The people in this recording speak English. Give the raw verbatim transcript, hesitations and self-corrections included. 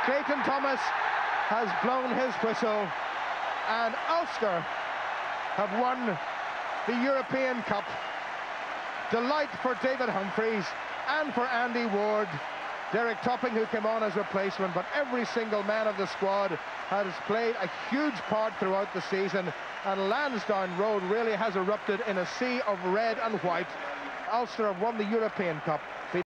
Clayton Thomas has blown his whistle, and Ulster have won the European Cup. Delight for David Humphreys and for Andy Ward. Derek Topping, who came on as replacement, but every single man of the squad has played a huge part throughout the season, and Lansdowne Road really has erupted in a sea of red and white. Ulster have won the European Cup.